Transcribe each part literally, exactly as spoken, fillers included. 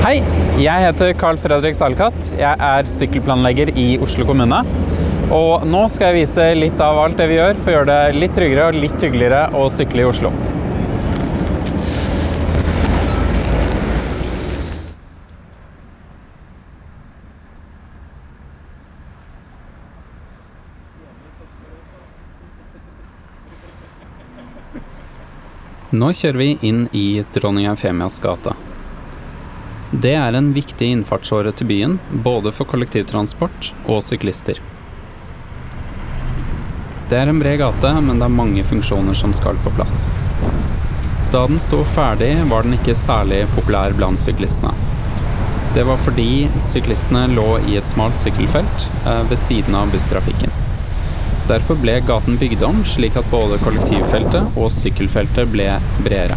Hei, jeg heter Carl Fredrik Salkatt. Jeg er sykkelplanlegger i Oslo kommune. Og nå skal jeg vise litt av alt det vi gjør for å gjøre det litt tryggere og litt hyggeligere å sykle i Oslo. Nå kjører vi inn i Dronning Eufemias gate. Det er en viktig innfartsåre til byen, både for kollektivtransport og syklister. Det er en bred gate, men det er mange funksjoner som skal på plass. Da den sto ferdig, var den ikke særlig populær blant syklistene. Det var fordi syklistene lå i et smalt sykkelfelt ved siden av busstrafikken. Derfor ble gaten bygd om slik at både kollektivfeltet og sykkelfeltet ble bredere.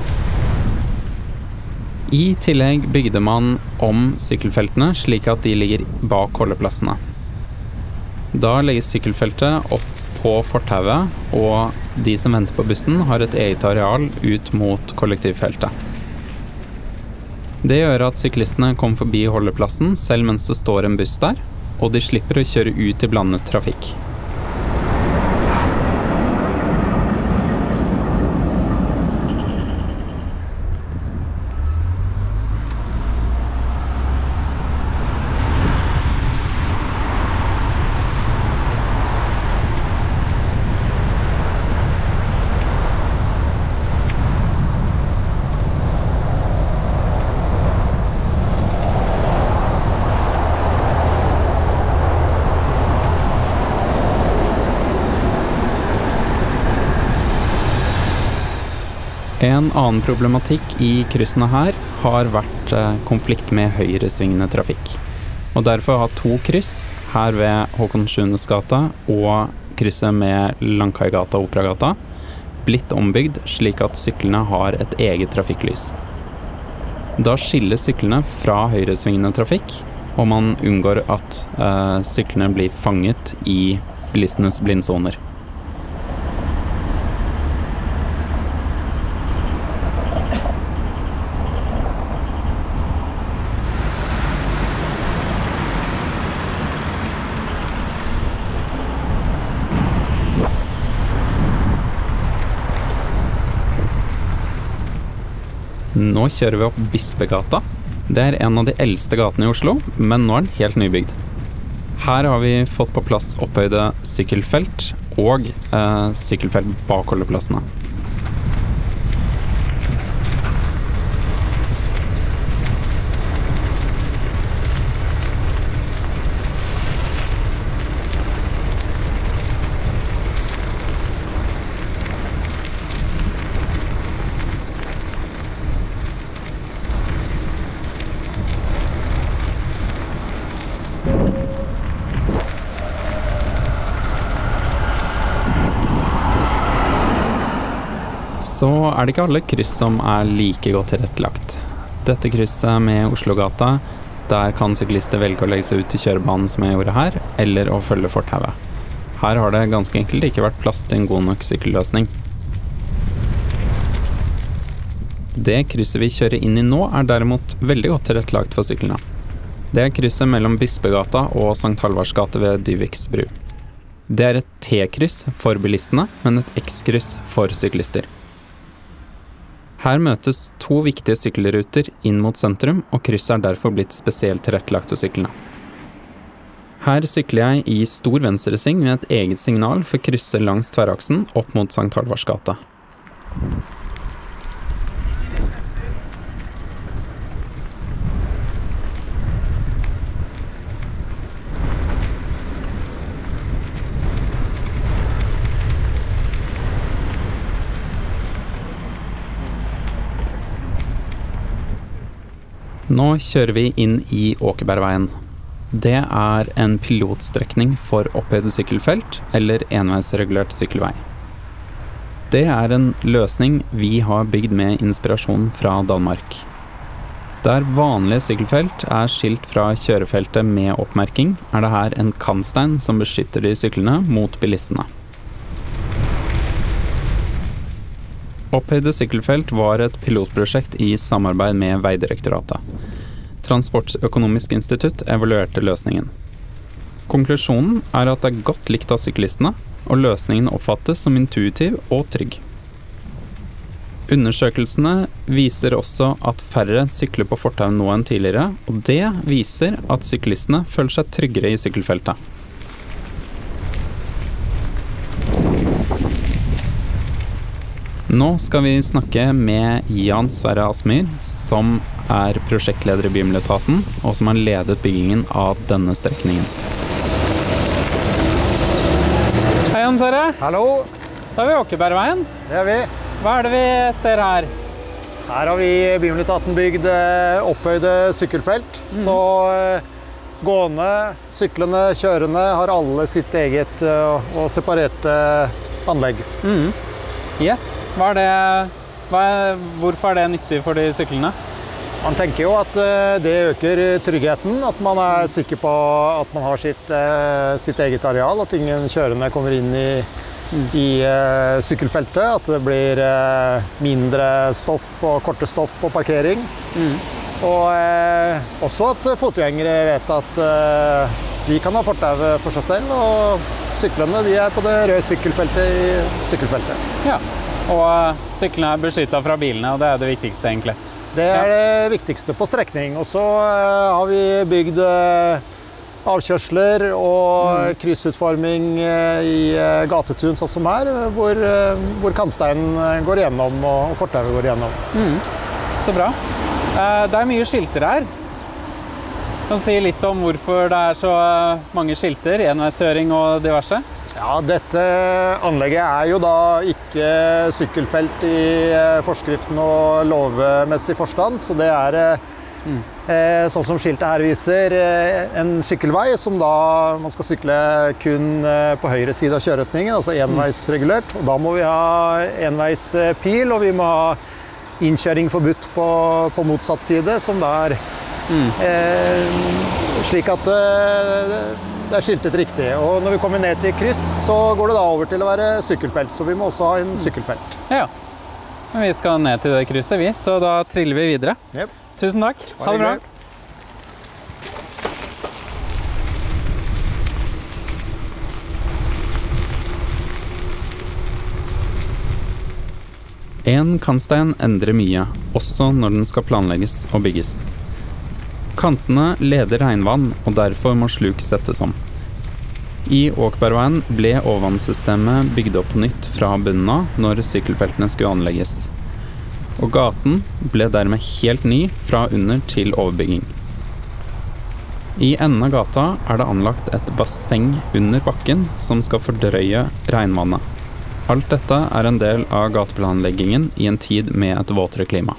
I tillegg bygde man om sykkelfeltene slik at de ligger bak holdeplassene. Da legges sykkelfeltet opp på fortauet, og de som venter på bussen har et eget areal ut mot kollektivfeltet. Det gjør at syklistene kommer forbi holdeplassen selv mens det står en buss der, og de slipper å kjøre ut i blandet trafikk. En annen problematikk i kryssene her har vært konflikt med høyresvingende trafikk. Og derfor har to kryss her ved Håkon sjuendes gate og krysset med Langkaigata og Operagata blitt ombygd slik at syklene har et eget trafikklys. Da skiller syklene fra høyresvingende trafikk, og man unngår at eh, syklene blir fanget i bilistenes blindsoner. Nå kjører vi opp Bispegata. Det er en av de eldste gatene i Oslo, men nå er den helt nybygd. Her har vi fått på plass opphøyde sykkelfelt og eh, sykkelfelt bak holdeplassene. Så er det ikke alle kryss som er like godt tilrettelagt. Dette krysset med Oslogata, der kan syklister velge å legge seg ut til kjørebanen som jeg gjorde her, eller å følge fortauet. Her har det ganske enkelt ikke vært plass til en god nok sykkelløsning. Det krysset vi kjører inn i nå er derimot veldig godt tilrettelagt for syklene. Det er krysset mellom Bispegata og Sankt Halvards gate ved Dyviks bru. Det er et T-kryss for bilistene, men et X-kryss for syklister. Her møtes to viktige sykkelruter inn mot sentrum, og krysset er derfor blitt spesielt tilrettelagt for syklene. Her sykler jeg i stor venstresving med et eget signal for krysset langs tverraksen opp mot Sankt Halvards gate. Nå kjører vi inn i Åkebergveien. Det er en pilotstrekning for opphøyde sykkelfelt eller enveisregulert sykkelvei. Det er en løsning vi har bygd med inspirasjon fra Danmark. Der vanlige sykkelfelt er skilt fra kjørefeltet med oppmerking, er det her en kantstein som beskytter de syklene mot bilistene. Opphøyde sykkelfelt var et pilotprosjekt i samarbeid med Veidirektoratet. Transportøkonomisk institutt evaluerte løsningen. Konklusjonen er at det er godt likt av syklistene, og løsningen oppfattes som intuitiv og trygg. Undersøkelsene viser også at færre sykler på fortau nå enn tidligere, og det viser at syklistene føler seg tryggere i sykkelfeltet. Nå skal vi snakke med Jan Sverre Asmyr, som er prosjektleder i Bymiljøetaten, og som har ledet byggingen av denne strekningen. Hei, Jan Sverre. Hallo. Da er vi i Åkebergveien. Det er vi. Hva er det vi ser her? Her har vi i Bymiljøetaten bygd opphøyde sykkelfelt. Mm. Så gående, syklende, kjørende har alle sitt eget og separerte anlegg. Mm. Yes. Hva er det, hva er, hvorfor er det nyttig for de syklene? Man tenker jo at det øker tryggheten, at man er sikker på at man har sitt, sitt eget areal, at ingen kjørende kommer inn i, mm. i sykkelfeltet, at det blir mindre stopp og korte stopp og parkering. Mm. Og eh, også at fotgjengere vet at eh, de kan ha fortau for seg selv, og syklene de er på det røde sykkelfeltet i sykkelfeltet. Ja, og syklene er beskyttet fra bilene, og det er det viktigste egentlig. Det er det viktigste på strekning. Og så uh, har vi bygd uh, avkjørsler og mm. kryssutforming uh, i uh, gatetun, sånn som her, hvor, uh, hvor kantsteinen går igjennom og fortauet går igjennom. Mm. Så bra. Uh, det er mye skilter her. Kan du si litt om hvorfor det er så mange skilter, enveiskjøring og diverse? Ja, dette anlegget er jo da ikke sykkelfelt i forskriften og lovmessig forstand, så det er, mm. eh, sånn som skiltet her viser, en sykkelvei som da man skal sykle kun på høyre side av kjøreretningen, altså enveisregulert. Og da må vi ha enveispil, og vi må ha innkjøring forbudt på, på motsatt side, som da er mm. eh, slik at eh, det er skiltet riktig, og når vi kommer ned til kryss, så går det da over til å være sykkelfelt, så vi må også ha en sykkelfelt. Ja, men vi skal ned til det krysset vi, så da triller vi videre. Yep. Tusen takk, ha det bra. En kantstein endrer mye, også når den skal planlegges og bygges. Kantene leder regnvann, og derfor må sluk settes om. I Åkebergveien ble overvannssystemet bygd opp på nytt fra bunnen av når sykkelfeltene skulle anlegges. Og gaten ble dermed helt ny fra under til overbygging. I enden av gata er det anlagt et basseng under bakken som skal fordrøye regnvannet. Alt dette er en del av gateplanleggingen i en tid med et våtere klima.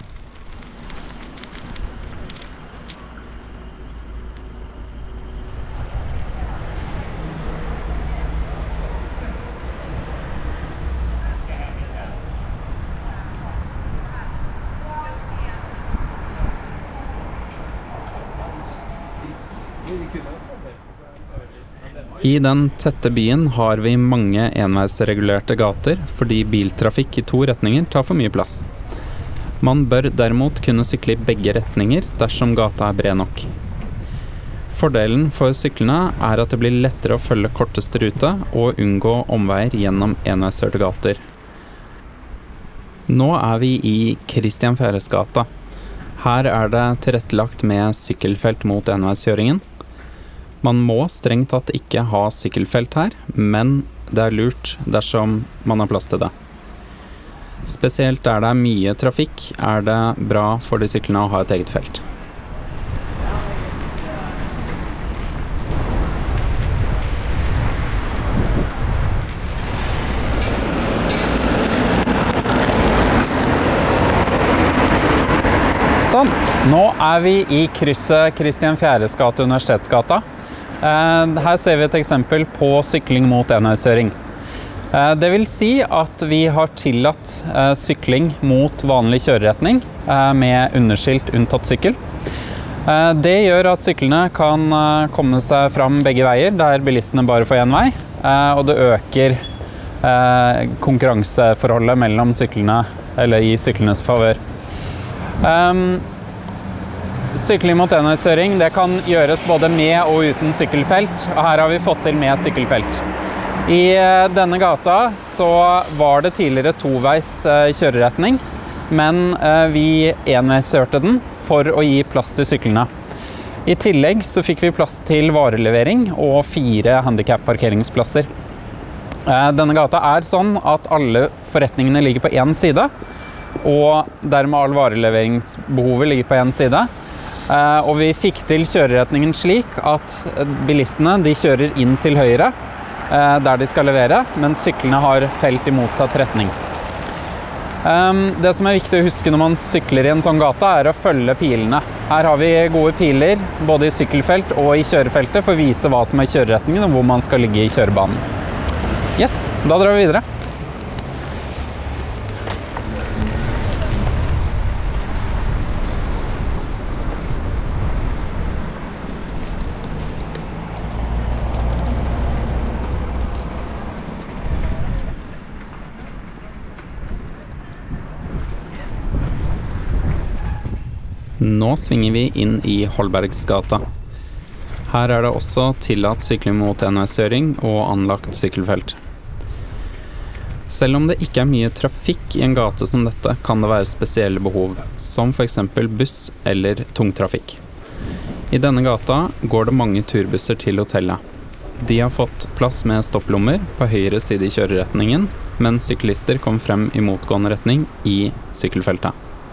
I den tette byen har vi mange enveisregulerte gater fordi biltrafikk i to retninger tar for mye plass. Man bør derimot kunne sykle i begge retninger dersom gata er bred nok. Fordelen for syklene er at det blir lettere å følge korteste rute og unngå omveier gjennom enveiskjørte gater. Nå er vi i Kristian Fjeres gata. Her er det tilrettelagt med sykkelfelt mot enveiskjøringen. Man må strengt tatt ikke ha sykkelfelt her, men det er lurt dersom man har plass til det. Spesielt der det er mye trafikk, er det bra for de syklene å ha et eget felt. Sånn, nå er vi i krysset Kristian Fjeres gate og Universitetsgata. Her ser vi et eksempel på sykling mot enveiskjøring. Det vil si at vi har tillatt sykling mot vanlig kjøreretning med underskilt unntatt sykkel. Det gjør at syklene kan komme seg fram begge veier, der bilistene bare får en vei, og det øker konkurranseforholdet mellom syklene, eller i syklenes favør. Sykling mot enveiskjøring, det kan gjøres både med og uten sykkelfelt, og her har vi fått til med sykkelfelt. I denne gata så var det tidligere toveis kjøreretning, men vi enveiskjørte den for å gi plass til syklene. I tillegg så fikk vi plass til varelevering og fire handicap-parkeringsplasser. Denne gata er sånn at alle forretningene ligger på en side, og dermed all vareleveringsbehovet ligger på en side. Og vi fikk til kjøreretningen slik at bilistene de kjører inn til høyre, der de skal levere, mens syklene har felt i motsatt retning. Det som er viktig å huske når man sykler i en sånn gata, er å følge pilene. Her har vi gode piler, både i sykkelfelt og i kjørefeltet, for å vise hva som er kjøreretningen og hvor man skal ligge i kjørebanen. Yes, da drar vi videre. Nå svinger vi inn i Holbergsgata. Her er det også tillatt sykling mot enveiskjøring og anlagt sykkelfelt. Selv om det ikke er mye trafikk i en gate som dette, kan det være spesielle behov, som for eksempel buss eller tungtrafikk. I denne gata går det mange turbusser til hotellet. De har fått plass med stopplommer på høyre side i kjøreretningen, mens syklister kom frem i motgående retning i sykkelfeltet.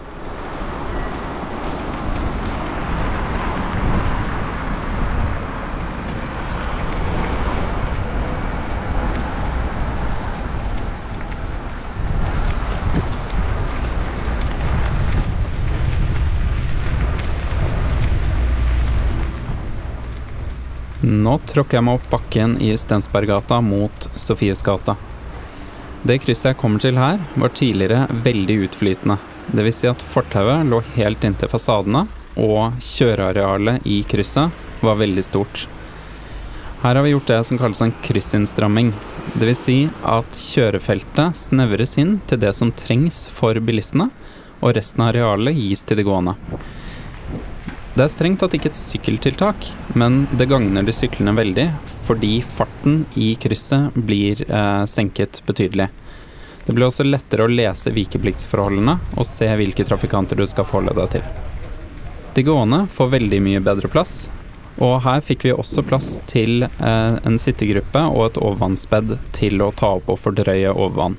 Nå tråkker jeg meg opp bakken i Stensberggata mot Sofiesgata. Det krysset jeg kommer til her var tidligere veldig utflytende. Det vil si at fortauet lå helt inntil fasadene, og kjørearealet i krysset var veldig stort. Her har vi gjort det som kalles en kryssinnstramming. Det vil si at kjørefeltet snevres inn til det som trengs for bilistene, og resten av arealet gis til de gående. Det er strengt tatt ikke et sykkeltiltak, men det gagner de syklene veldig, fordi farten i krysset blir eh, senket betydelig. Det blir også lettere å lese vikepliktsforholdene og se hvilke trafikanter du skal forholde deg til. De gående får veldig mye bedre plass, og her fikk vi også plass til eh, en sittegruppe og et overvannsbed til å ta opp og fordrøye overvann.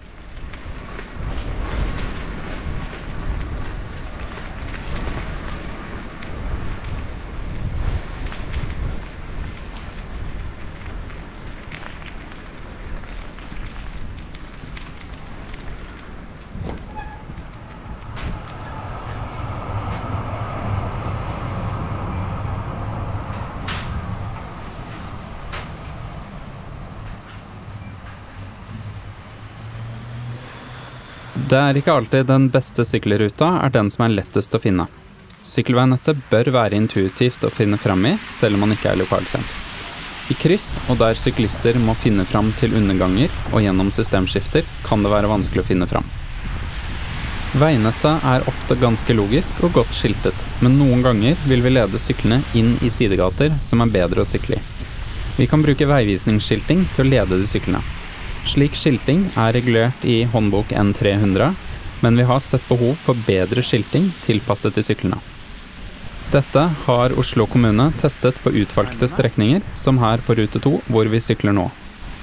Det er ikke alltid den beste sykkelruta er den som er lettest å finne. Sykkelveinettet bør være intuitivt å finne frem i, selv om man ikke er lokalkjent. I kryss, og der syklister må finne frem til underganger og gjennom systemskifter, kan det være vanskelig å finne frem. Veinettet er ofte ganske logisk og godt skiltet, men noen ganger vil vi lede syklene inn i sidegater som er bedre å sykle i. Vi kan bruke veivisningsskilting til å lede de syklene. Slik skilting er regulert i håndbok N tre hundre, men vi har sett behov for bedre skilting tilpasset til syklene. Dette har Oslo kommune testet på utvalgte strekninger, som her på rute to, hvor vi sykler nå.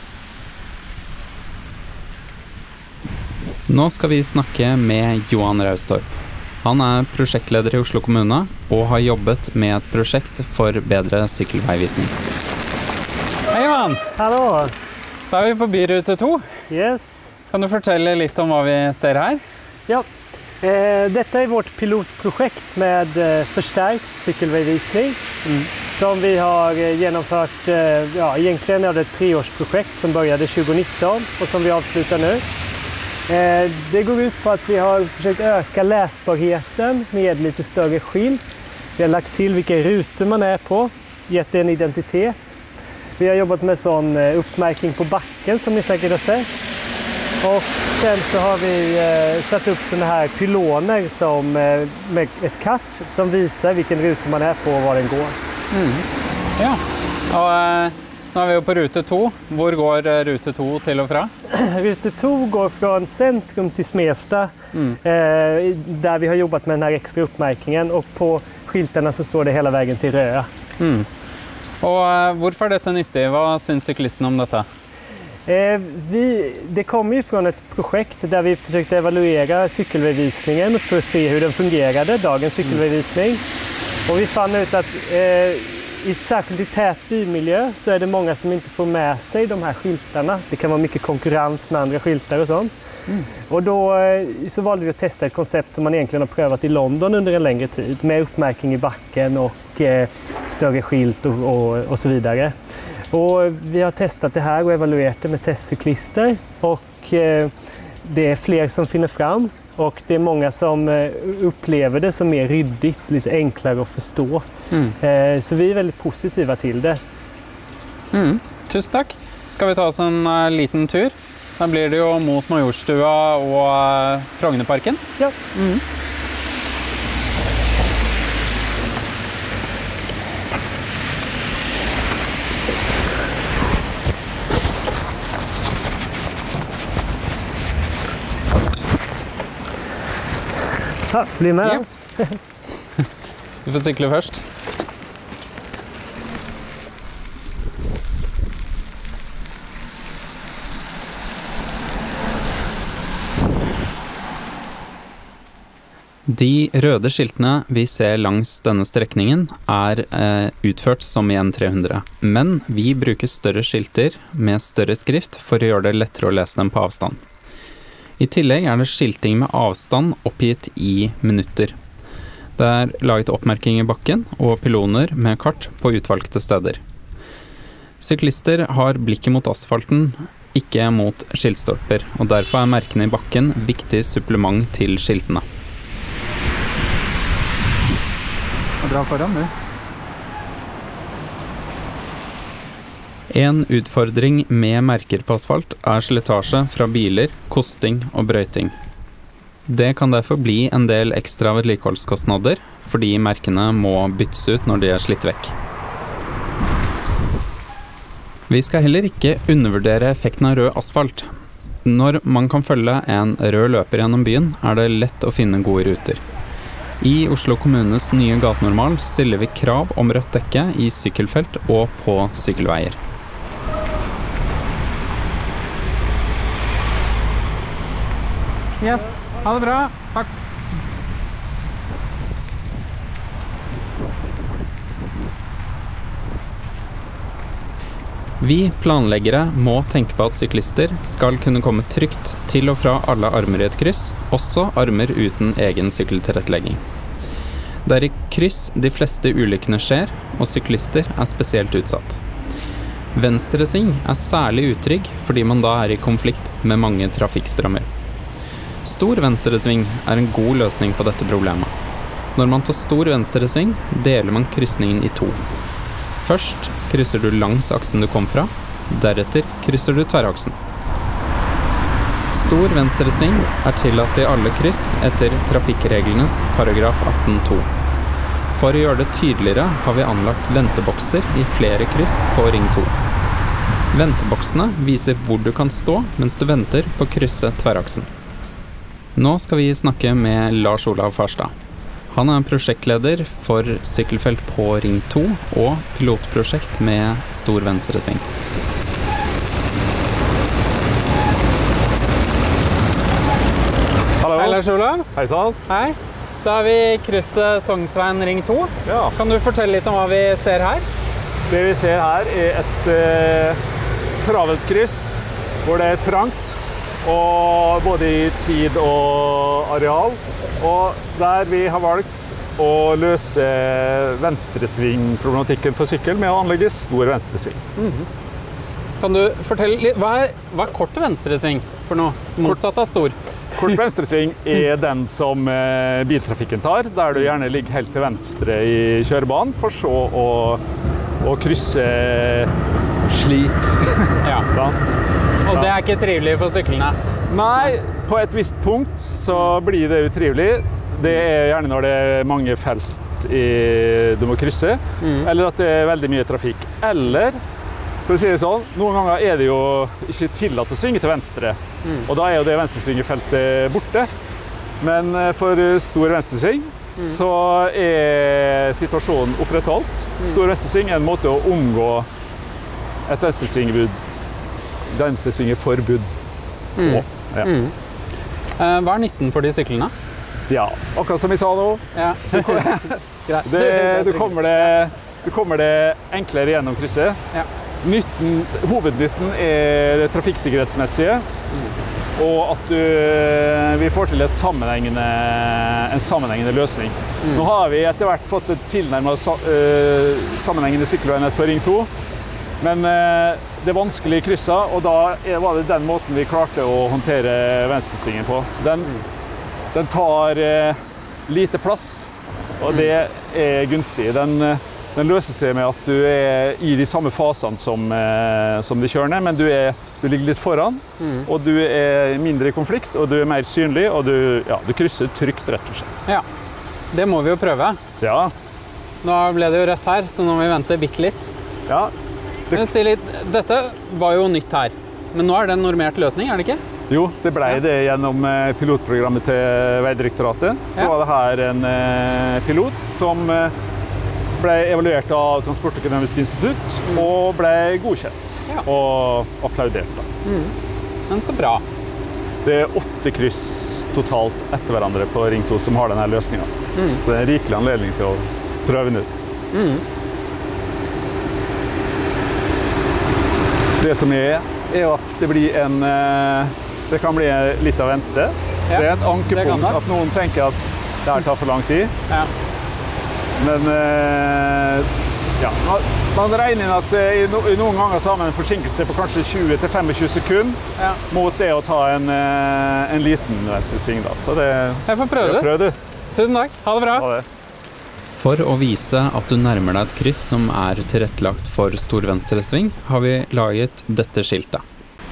Nå skal vi snakke med Johan Raustorp. Han er prosjektleder i Oslo kommune, og har jobbet med et prosjekt for bedre sykkelveivisning. Hei Johan! Hallo! Da er vi på byrute to. Yes. Kan du fortelle litt om hva vi ser her? Ja, eh, dette er vårt pilotprojekt med eh, forsterkt sykkelveivisning, mm. som vi har eh, genomfört, eh, ja, egentligen är det ett treårsprojekt som började tjugonitton och som vi avslutar nu. Eh, det går ut på att vi har försökt öka läsbarheten med lite större skilt. Vi har lagt till vilka rutor man är på, gett en identitet. Vi har jobbat med sån uppmärkning på backen som ni säkert har sett. Och sen så har vi eh, satt upp såna här pyloner som, eh, med ett kart som visar vilken rute man är på och var den går. Mm. Ja, og eh, nå er vi jo på rute to. Hvor går eh, rute to til og fra? Rute to går från centrum till Smesta, mm. eh, där vi har jobbat med den här extra uppmärkningen, och på skyltarna så står det hela vägen till Röa. Mm. Og eh, hvorfor er dette nyttig? Hva syns syklisten om dette? Eh, vi, det kommer ju från ett projekt där vi försökte evaluera cykelvägvisningen för att se hur den fungerade, dagens cykelvägvisning. Och vi fann ut att eh, i särskilt i tät bymiljö så är det många som inte får med sig de här skyltarna. Det kan vara mycket konkurrens med andra skyltar och sånt. Mm. Och då så valde vi att testa ett koncept som man egentligen har prövat i London under en längre tid, med uppmärkning i backen och eh, större skylt och, och, och så vidare. Och vi har testat det här och evaluerat det med testcyklister, och eh, det är fler som finner fram. Och det är många som upplever det som mer ryddigt, lite enklare att förstå. Mm. Så vi är väldigt positiva till det. Mm. Tusen tack. Ska vi ta oss en uh, liten tur? Da blir det jo mot Majorstua og uh, Frognerparken. Ja. Mm. Ja, bli med. Ja. Du får cykle først. De røde skiltene vi ser langs denne strekningen er eh, utført som i N tre hundre, men vi bruker større skilter med større skrift for å gjøre det lettere å lese dem på avstand. I tillegg er det skilting med avstand oppgitt i minutter. Det er laget oppmerking i bakken og pyloner med kart på utvalgte steder. Syklister har blikket mot asfalten, ikke mot skiltstolper, og derfor er merkene i bakken viktig supplement til skiltene. Dra foran, du. En utfordring med merker på asfalt er slitasje fra biler, kosting og brøyting. Det kan derfor bli en del ekstra vedlikeholdskostnader, fordi merkene må byttes ut når de er slitt vekk. Vi skal heller ikke undervurdere effekten av rød asfalt. Når man kan følge en rød løper gjennom byen, er det lett å finne gode ruter. I Oslo kommunes nye gatenormal stiller vi krav om rødt dekke i sykkelfelt og på sykkelveier. Yes, ha det bra. Takk. Vi planleggere må tenke på at syklister skal kunne komme trygt til og fra alle armer i et kryss, også armer uten egen sykkeltilrettelegging. Det er i kryss de fleste ulykkene skjer, og syklister er spesielt utsatt. Venstresving er særlig utrygg fordi man da er i konflikt med mange trafikkstrømmer. Stor venstresving er en god løsning på dette problemet. Når man tar stor venstresving, deler man kryssningen i to. Først krysser du langs aksen du kom fra, deretter krysser du tverraksen. Stor venstresving er tillatt i alle kryss etter trafikkreglenes paragraf atten to. For å gjøre det tydeligere har vi anlagt ventebokser i flere kryss på ring to. Venteboksene viser hvor du kan stå mens du venter på å krysse tverraksen. Nå skal vi snakke med Lars Olav Farstad. Han er prosjektleder for sykkelfelt på ring to og pilotprosjekt med stor venstresving. Hallo. Hei Lars Olav. Hei sann. Hei. Da er vi i krysset Sognsveien ring to. Ja. Kan du fortelle litt om hva vi ser her? Det vi ser her er et eh, travelt kryss hvor det er trangt, og både i tid og areal, og der vi har valgt å løse venstresvingproblematikken for sykkel med å anlegge stor venstresving. Mm-hmm. Kan du fortelle litt, hva er, hva er kort venstresving for noe? Motsatt av stor? Kort venstresving er den som eh, biltrafikken tar, der du gjerne ligger helt til venstre i kjørebanen, for så å, å krysse slik. Ja. Og det er ikke trivelig for syklene? Nei, på et visst punkt så blir det utrivelig. Det er gjerne når det er mange felt i, du må krysse, mm. eller at det er veldig mye trafikk. Eller, for å si det sånn, noen ganger er det jo ikke tillatt å svinge til venstre, mm. og da er jo det venstresvingefeltet borte. Men for stor venstresving mm. så er situasjonen opprettholdt. Stor venstresving er en måte å omgå et venstresvingebud, venstresvingeforbud på. Mm. Ja. Mm. Uh, hva er nytten for de syklene? Ja, akkurat som vi sa nå. Ja. Du, det, du, kommer det, du kommer det enklere gjennom krysset. Ja. Nytten, hovednytten er det trafikksikkerhetsmessige, mm. og at du, vi får til et sammenhengende, en sammenhengende løsning. Mm. Nå har vi etter hvert fått et tilnærmet uh, sammenhengende sykkelveinett på Ring to, men uh, det er vanskelig i krysset, og da var det den måten vi klarte å håndtere venstresvingen på. Den, den tar uh, lite plass, og det er gunstig. Den, den løser seg med at du er i de samme fasene som, uh, som de kjørende, men du, er, du ligger litt foran, mm. og du er mindre i konflikt, og du er mer synlig, og du, ja, du krysser trygt, rett og slett. Ja, det må vi jo prøve. Ja. Nå ble det jo rødt her, så nå må vi vente bitte litt. Ja. Det... Si litt, dette var jo nytt her, men nå er det en normert løsning, er det ikke? Jo, det ble det gjennom pilotprogrammet til Veidirektoratet. Så ja. Var det her en pilot som ble evaluert av Transportøkonomisk institutt, mm. og ble godkjent ja. Og applaudert. Da. Mm. Men så bra. Det er åtte kryss totalt etter hverandre på Ring to som har denne løsningen. Mm. Så det er en rikelig anledning til å prøve den ut. Mm. Det som er, er at det blir en, det kan bli litt av vente. Ja, det er et ankepunkt at noen tenker at det her tar for lang tid. Ja. Men ja, man regner inn at i noen ganger så har man en forsinkelse på kanskje tjue til tjuefem sekunder ja. Mot det å ta en, en liten venstresving. Da. Så det, jeg får prøve det. Prøv det. Tusen takk. Ha det bra. Ha det. For å vise at du nærmer deg et kryss som er tilrettelagt for stor venstresving, har vi laget dette skiltet.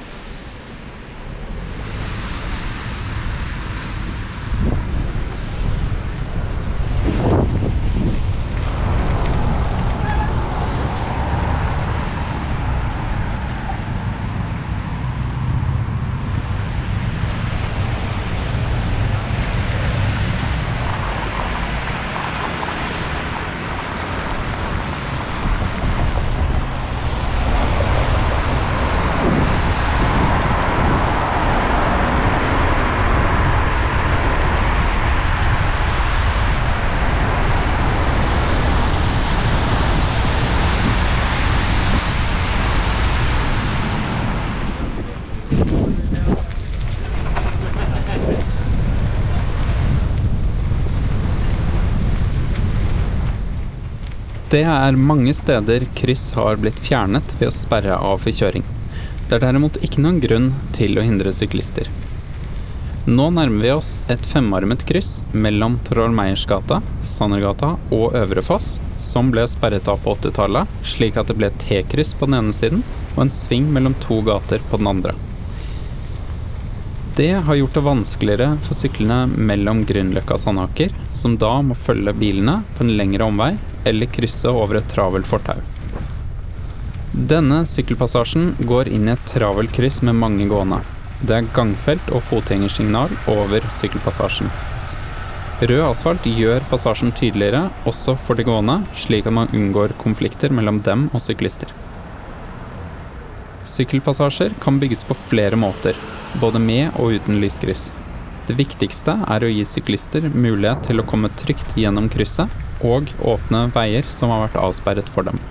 Det er mange steder kryss har blitt fjernet ved å sperre av for kjøring. Det er derimot ikke noen grunn til å hindre syklister. Nå nærmer vi oss et femarmet kryss mellom Torvald Meyers gata, Sannergata og Øvre Foss, som ble sperret av på åttitallet, slik at det ble T-kryss på den ene siden og en sving mellom to gater på den andre. Det har gjort det vanskeligere for syklene mellom Grünerløkka og Sandaker, som da må følge bilene på en lengre omvei eller krysse over et travelt fortau. Denne sykkelpassasjen går inn i et travelt kryss med mange gående. Det er gangfelt og fotgjengersignal over sykkelpassasjen. Rød asfalt gjør passasjen tydeligere, også for de gående, slik at man unngår konflikter mellom dem og syklister. Sykkelpassasjer kan bygges på flere måter, både med og uten lyskryss. Det viktigste er å gi syklister mulighet til å komme trygt gjennom krysset, og åpne veier som har vært avsperret for dem.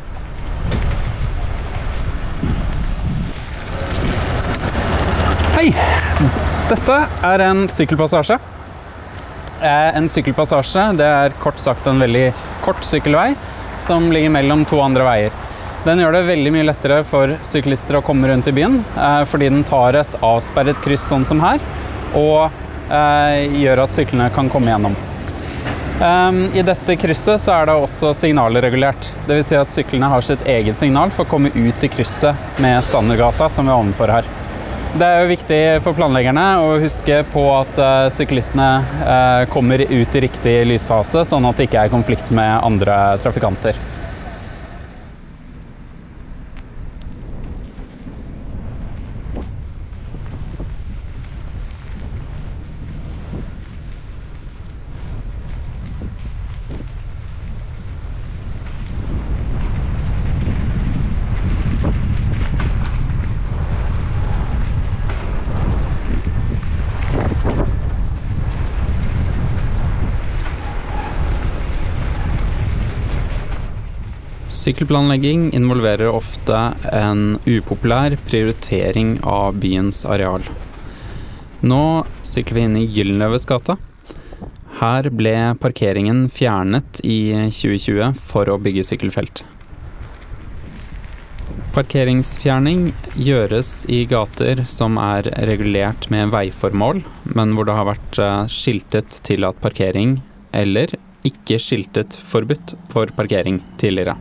Hei! Dette er en sykkelpassasje. En sykkelpassasje, det er kort sagt en veldig kort sykkelvei som ligger mellom to andre veier. Den gjør det veldig mye lettere for syklister å komme rundt i byen, fordi den tar et avsperret kryss sånn som her, og gjør at syklene kan komme gjennom. Um, I dette krysset så er det også signalregulert. Det vil si at syklene har sitt eget signal for å komme ut i krysset med Sannergata som vi er ovenfor her. Det er jo viktig for planleggerne å huske på at uh, syklistene uh, kommer ut i riktig lysfase, sånn at det ikke er konflikt med andre trafikanter. Sykkelplanlegging involverer ofte en upopulær prioritering av byens areal. Nå sykler vi inn i Gyldenløves gate. Her ble parkeringen fjernet i tjue tjue for å bygge sykkelfelt. Parkeringsfjerning gjøres i gater som er regulert med veiformål, men hvor det har vært skiltet tillatt parkering eller ikke skiltet forbudt for parkering tidligere.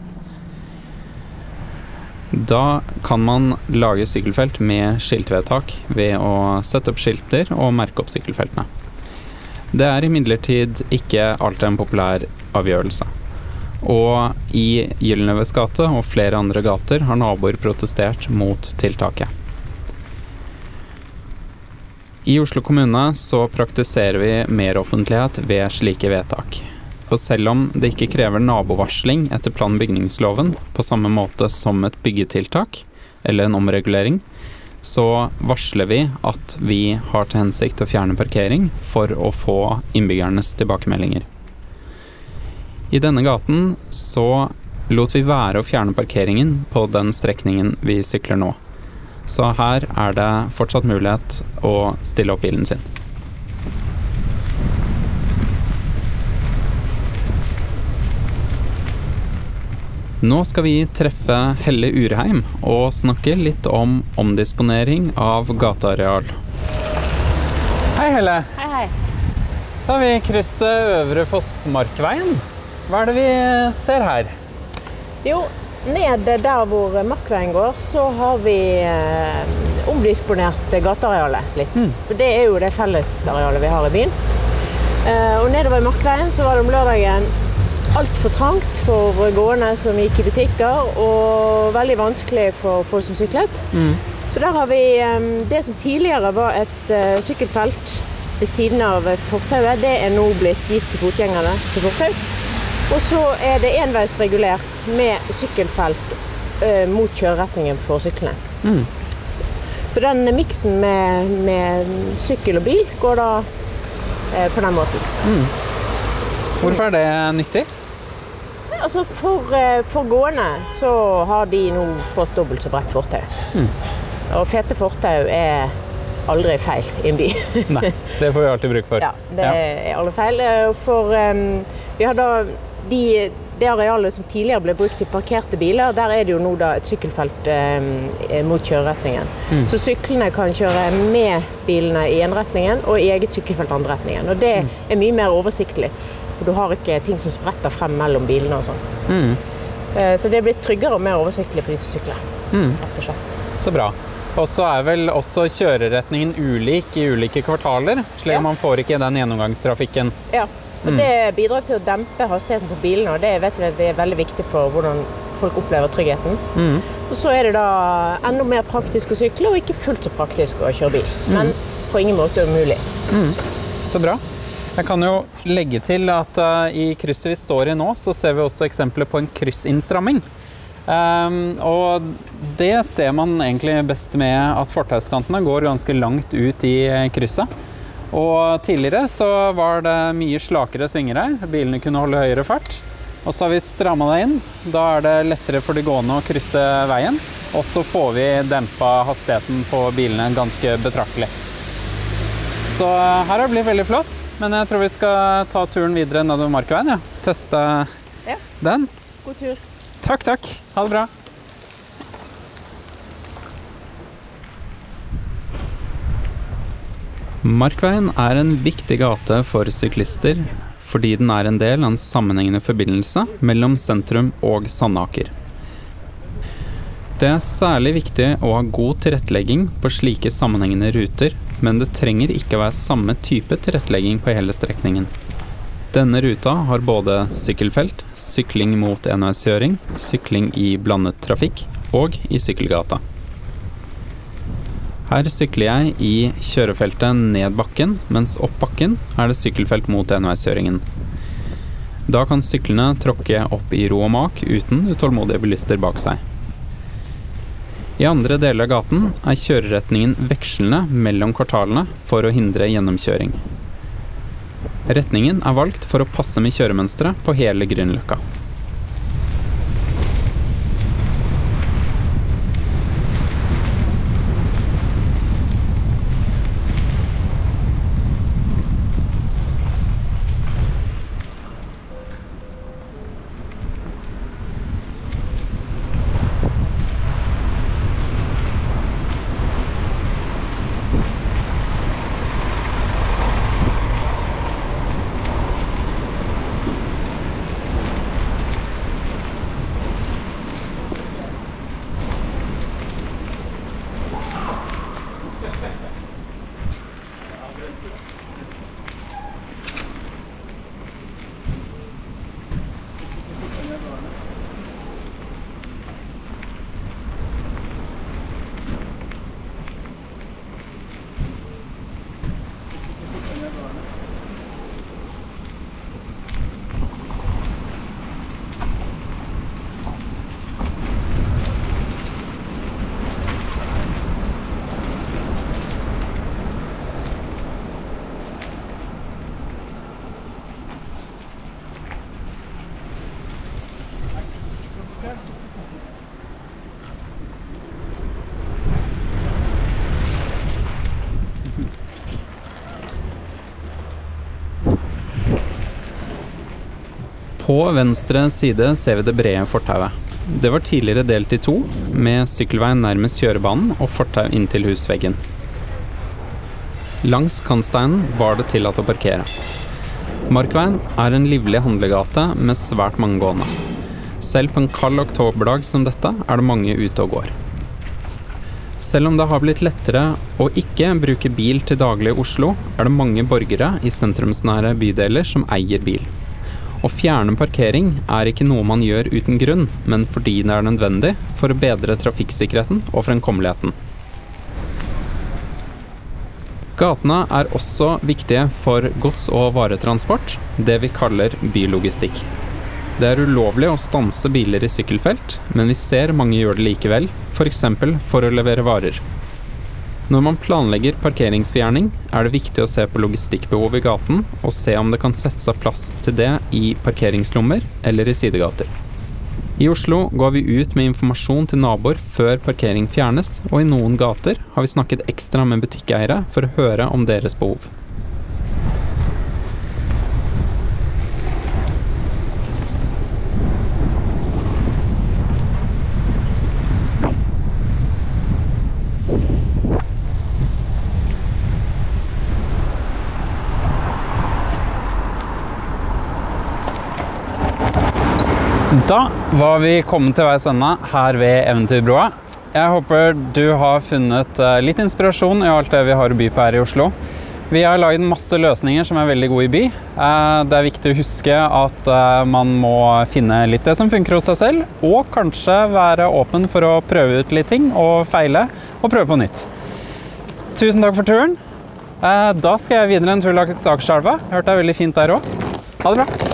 Da kan man lage sykkelfelt med skiltvedtak ved å sette opp skilter og merke opp sykkelfeltene. Det er imidlertid ikke alltid en populær avgjørelse. Og i Gyldenløves gate og flere andre gater har naboer protestert mot tiltaket. I Oslo kommune så praktiserer vi mer offentlighet ved slike vedtak. Og selv om det ikke krever nabovarsling etter plan- og bygningsloven på samme måte som et byggetiltak eller en omregulering, så varsler vi at vi har til hensikt å fjerne parkering for å få innbyggernes tilbakemeldinger. I denne gaten så lot vi være å fjerne parkeringen på den strekningen vi sykler nå. Så her er det fortsatt mulighet å stille opp bilen sin. Nå skal vi treffe Helle Urheim og snakke litt om omdisponering av gateareal. Hei Helle! Hei, hei. Da har vi krysset Øvre Fossmarkveien. Hva er det vi ser her? Jo, ned der hvor Markveien går, så har vi eh, omdisponert gatearealet litt. Mm. For det er jo det fellesarealet vi har i byen. Eh, og nedover i Markveien så var det om lørdagen alt for trangt for gående som gikk i butikker, og veldig vanskelig for folk som syklet. Mm. Så der har vi um, det som tidligere var et uh, sykkelfelt ved siden av fortauet. Det er nå blitt gitt til fotgjengerne til fortau. Og så er det enveisregulert med sykkelfelt uh, mot kjøreretningen for syklene. Mm. Så den miksen med, med sykkel og bil går da uh, på den måten. Mm. Hvorfor er det nyttig? Altså for, for gående så har de nå fått dobbelt så bredt fortau. Mm. Og fete fortau er aldri feil i en by. Nei, det får vi alltid bruk for. Ja, det ja. er aldri feil. For um, vi har da de, det arealet som tidligere ble brukt til parkerte biler, der er det jo nå da et sykkelfelt um, mot kjøreretningen. Mm. Så syklene kan kjøre med bilene i en retningen og i eget sykkelfelt andre retningen. Og det mm. er mye mer oversiktlig. For du har ikke ting som spretter frem mellom bilene og sånn. Mm. Så det er blitt tryggere og mer oversiktlig for de som sykler. Mm. Rett og slett. Så bra. Og så er vel også kjøreretningen ulik i ulike kvartaler, slik ja. Man får ikke den gjennomgangstrafikken. Ja, og mm. det bidrar til å dempe hastigheten på bilene, og det vet vi det er veldig viktig for hvordan folk opplever tryggheten. Mm. Og så er det da enda mer praktisk å sykle, og ikke fullt så praktisk å kjøre bil. Men mm. på ingen måte umulig. Mm. Så bra. Jeg kan jo legge til at uh, i krysset vi står i nå, så ser vi også eksempler på en kryssinnstramming. Um, og det ser man egentlig best med at fortauskantene går ganske langt ut i krysset. Og tidligere så var det mye slakere svinger her, bilene kunne holde høyere fart. Og så har vi strammet det inn, da er det lettere for de gående å krysse veien. Og så får vi dempa hastigheten på bilene ganske betraktelig. Så her har det blitt veldig flott, men jeg tror vi skal ta turen videre nedover Markveien, ja. Teste ja. Den. God tur. Takk, takk. Ha det bra. Markveien er en viktig gate for syklister, fordi den er en del av en sammenhengende forbindelse mellom sentrum og Sandaker. Det er særlig viktig å ha god tilrettelegging på slike sammenhengende ruter, men det trenger ikke være samme type tilrettelegging på hele strekningen. Denne ruta har både sykkelfelt, sykling mot enveiskjøring, sykling i blandet trafikk og i sykkelgata. Her sykler jeg i kjørefeltet ned bakken, mens opp bakken er det sykkelfelt mot enveiskjøringen. Da kan syklene tråkke opp i ro og mak uten utålmodige bilister bak seg. I andre deler av gaten er kjøreretningen vekslende mellom kvartalene for å hindre gjennomkjøring. Retningen er valgt for å passe med kjøremønsteret på hele Grünerløkka. På venstre side ser vi det brede fortauet. Det var tidligere delt i to, med sykkelveien nærmest kjørebanen og fortau inn til husveggen. Langs kantsteinen var det tillatt å parkere. Markveien er en livlig handlegate med svært mange gående. Selv på en kald oktoberdag som dette er det mange ute og går. Selv om det har blitt lettere å ikke bruke bil til daglig i Oslo, er det mange borgere i sentrumsnære bydeler som eier bil. Å fjerne parkering er ikke noe man gjør uten grunn, men fordi det er nødvendig for å bedre trafikksikkerheten og fremkommeligheten. Gatene er også viktige for gods- og varetransport, det vi kaller bylogistikk. Det er ulovlig å stanse biler i sykkelfelt, men vi ser mange gjør det likevel, for eksempel for å levere varer. Når man planlegger parkeringsfjerning, er det viktig å se på logistikkbehov i gaten og se om det kan settes av plass til det i parkeringslommer eller i sidegater. I Oslo går vi ut med informasjon til naboer før parkering fjernes, og i noen gater har vi snakket ekstra med butikkeiere for å høre om deres behov. Da var vi kommet til veis ende her ved Eventyrbroa. Jeg håper du har funnet litt inspirasjon i alt det vi har å by på her i Oslo. Vi har laget masse løsninger som er veldig gode i by. Det er viktig å huske at man må finne litt det som funker hos seg selv, og kanskje være åpen for å prøve ut litt ting og feile, og prøve på nytt. Tusen takk for turen. Da skal jeg videre en tur langs Akerselva. Jeg har hørt det er veldig fint der også. Ha det bra!